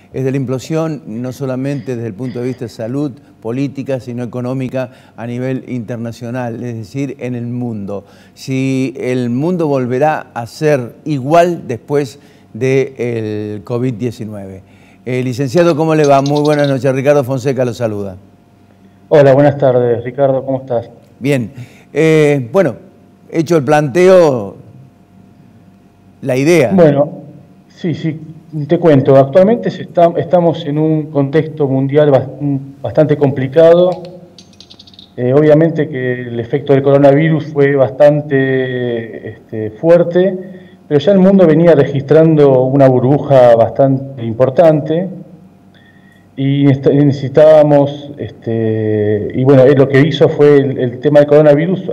es de la implosión, no solamente desde el punto de vista de salud, política, sino económica a nivel internacional, es decir, en el mundo. Si el mundo volverá a ser igual después del COVID-19. Licenciado, ¿cómo le va? Muy buenas noches. Ricardo Fonseca lo saluda. Hola, buenas tardes. Ricardo, ¿cómo estás? Bien. Bueno, hecho el planteo, la idea. Bueno, sí, te cuento. Actualmente estamos en un contexto mundial bastante complicado. Obviamente que el efecto del coronavirus fue bastante fuerte, pero ya el mundo venía registrando una burbuja bastante importante y necesitábamos, y bueno, lo que hizo fue el tema del coronavirus,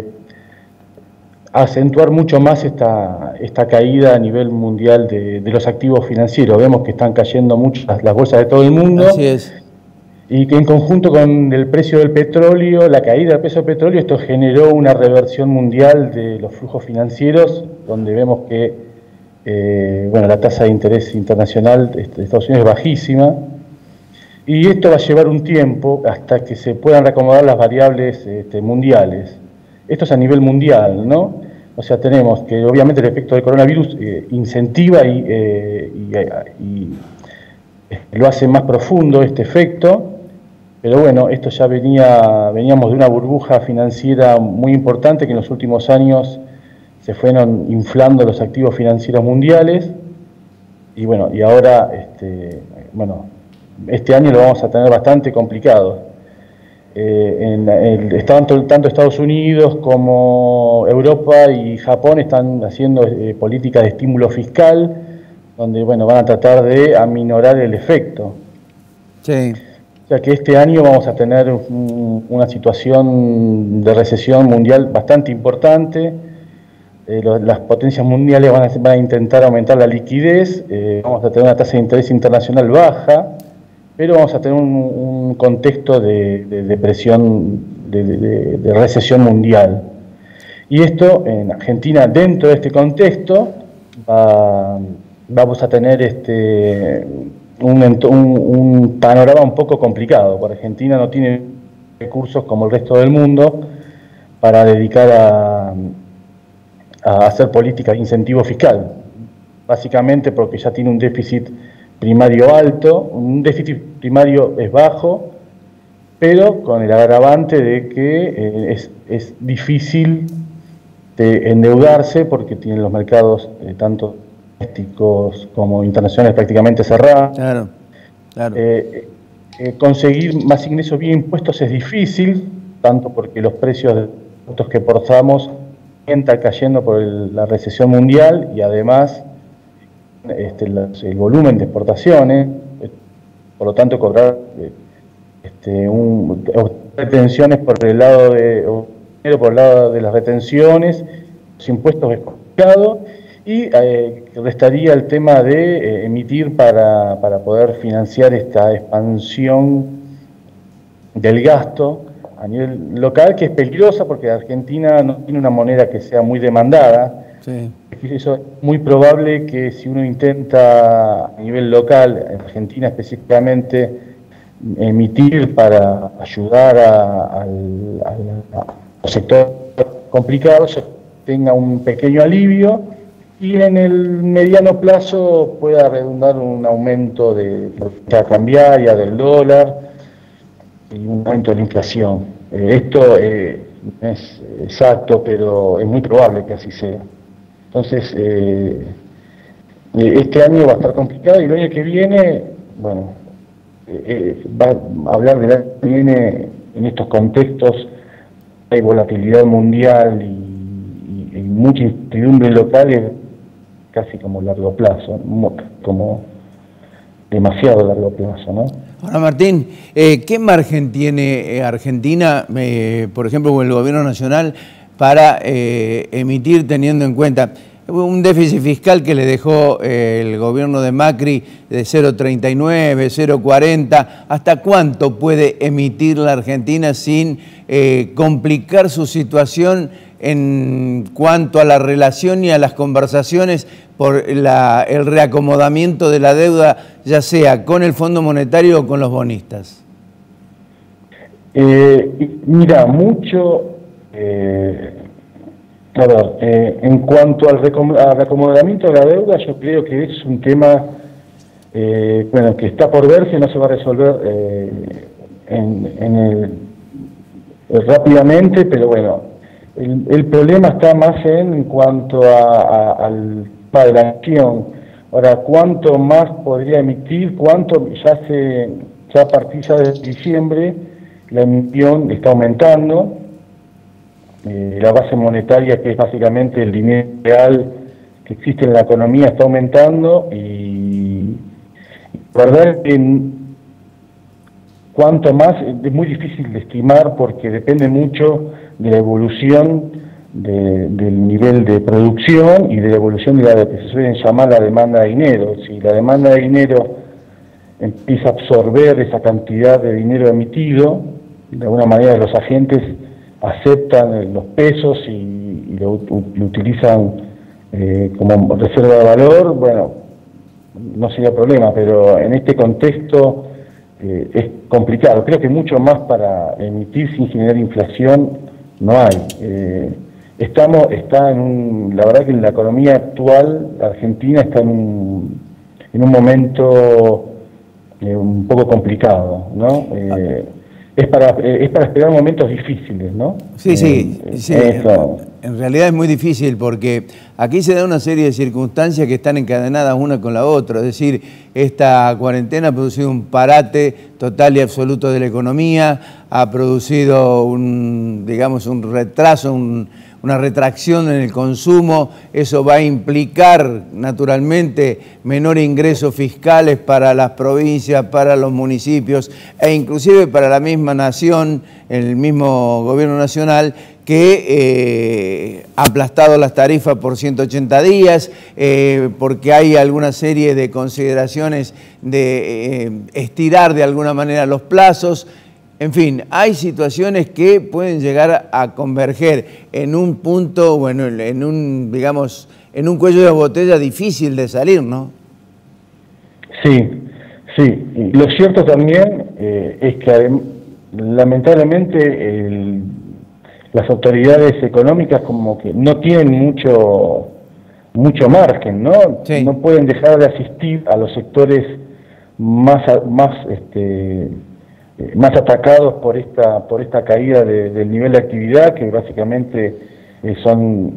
acentuar mucho más esta caída a nivel mundial de los activos financieros. Vemos que están cayendo mucho las bolsas de todo el mundo. Así es. Y que en conjunto con el precio del petróleo, la caída del precio del petróleo, esto generó una reversión mundial de los flujos financieros, donde vemos que la tasa de interés internacional de Estados Unidos es bajísima. Y esto va a llevar un tiempo hasta que se puedan reacomodar las variables mundiales. Esto es a nivel mundial, ¿no? O sea, tenemos que obviamente el efecto del coronavirus incentiva y lo hace más profundo este efecto, pero bueno, esto ya veníamos de una burbuja financiera muy importante que en los últimos años se fueron inflando los activos financieros mundiales y bueno, y ahora este año lo vamos a tener bastante complicado. Tanto Estados Unidos como Europa y Japón están haciendo políticas de estímulo fiscal, donde van a tratar de aminorar el efecto. Sí. O sea que este año vamos a tener una situación de recesión mundial bastante importante. Las potencias mundiales van a intentar aumentar la liquidez, vamos a tener una tasa de interés internacional baja, pero vamos a tener un contexto de depresión, de recesión mundial. Y esto en Argentina, dentro de este contexto, vamos a tener un panorama un poco complicado, porque Argentina no tiene recursos como el resto del mundo para dedicar a hacer políticas de incentivo fiscal, básicamente porque ya tiene un déficit primario alto, un déficit primario es bajo, pero con el agravante de que es difícil de endeudarse porque tienen los mercados tanto domésticos como internacionales prácticamente cerrados. Claro. Conseguir más ingresos vía impuestos es difícil, tanto porque los precios de los productos que exportamos están cayendo por la recesión mundial y además el volumen de exportaciones, por lo tanto cobrar retenciones por el lado de las retenciones, los impuestos es complicado y restaría el tema de emitir para poder financiar esta expansión del gasto a nivel local, que es peligrosa porque Argentina no tiene una moneda que sea muy demandada. Sí. Eso es muy probable que si uno intenta a nivel local, en Argentina específicamente, emitir para ayudar al sector complicado, se tenga un pequeño alivio y en el mediano plazo pueda redundar un aumento de la cambiaria del dólar y un aumento de la inflación. Esto no es exacto, pero es muy probable que así sea. Entonces, este año va a estar complicado y el año que viene, va a hablar del año que viene en estos contextos, hay volatilidad mundial y mucha incertidumbre local, casi como largo plazo, como demasiado largo plazo, ¿no? Ahora, Martín, ¿qué margen tiene Argentina, por ejemplo, con el gobierno nacional, para emitir, teniendo en cuenta un déficit fiscal que le dejó el gobierno de Macri de 0,39, 0,40? ¿Hasta cuánto puede emitir la Argentina sin complicar su situación en cuanto a la relación y a las conversaciones por el reacomodamiento de la deuda, ya sea con el Fondo Monetario o con los bonistas? Mira, mucho, en cuanto al reacomodamiento de la deuda, yo creo que es un tema bueno, que está por verse, no se va a resolver rápidamente, pero bueno, el problema está más en cuanto a la acción. Ahora, ¿cuánto más podría emitir? ¿Cuánto? Ya a partir de diciembre la emisión está aumentando, la base monetaria, que es básicamente el dinero real que existe en la economía, está aumentando, y la verdad es que cuánto más es muy difícil de estimar, porque depende mucho de la evolución del nivel de producción y de la evolución de lo que se suele llamar la demanda de dinero. Si la demanda de dinero empieza a absorber esa cantidad de dinero emitido, de alguna manera los agentes aceptan los pesos y lo utilizan como reserva de valor, bueno, no sería problema, pero en este contexto es complicado. Creo que mucho más para emitir sin generar inflación no hay. La verdad que en la economía actual, Argentina está en un momento un poco complicado, ¿no? Es para esperar momentos difíciles, ¿no? Sí. En realidad es muy difícil, porque aquí se da una serie de circunstancias que están encadenadas una con la otra. Es decir, esta cuarentena ha producido un parate total y absoluto de la economía, ha producido un retraso, una retracción en el consumo. Eso va a implicar naturalmente menores ingresos fiscales para las provincias, para los municipios e inclusive para la misma nación, el mismo gobierno nacional, que ha aplastado las tarifas por 180 días, porque hay alguna serie de consideraciones de estirar de alguna manera los plazos. En fin, hay situaciones que pueden llegar a converger en un punto, bueno, en un cuello de botella difícil de salir, ¿no? Sí. Y lo cierto también es que lamentablemente las autoridades económicas como que no tienen mucho margen, ¿no? Sí. No pueden dejar de asistir a los sectores más atacados por esta caída del nivel de actividad, que básicamente son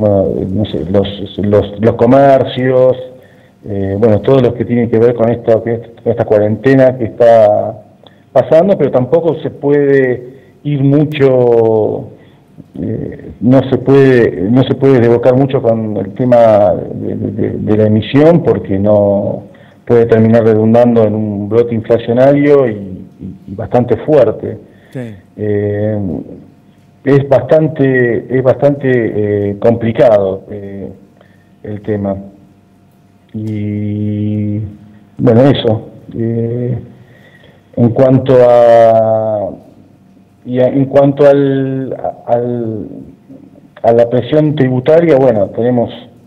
los comercios, todos los que tienen que ver con esta cuarentena que está pasando, pero tampoco se puede ir mucho, no se puede devocar mucho con el tema de la emisión, porque no puede terminar redundando en un brote inflacionario y bastante fuerte. Sí. Es bastante complicado el tema. Y bueno, eso. En cuanto a la presión tributaria, bueno, tenemos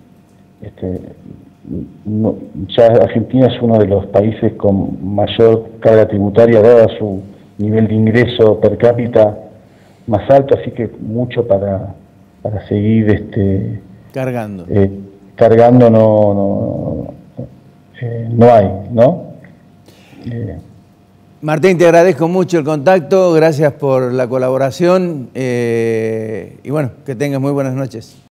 ya Argentina es uno de los países con mayor carga tributaria, dada su nivel de ingreso per cápita más alto, así que mucho para seguir cargando no hay, ¿no? Martín, te agradezco mucho el contacto, gracias por la colaboración y bueno, que tengas muy buenas noches.